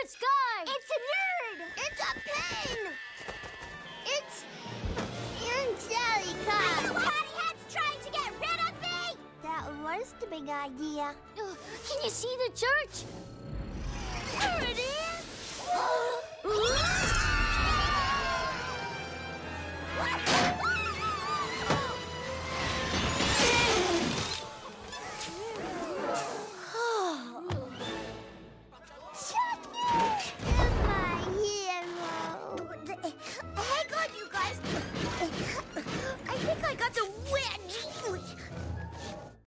the sky! It's a nerd! It's a pin! It's Angelica! Patty Hat's trying to get rid of me! That was the big idea. Can you see the church? There it is!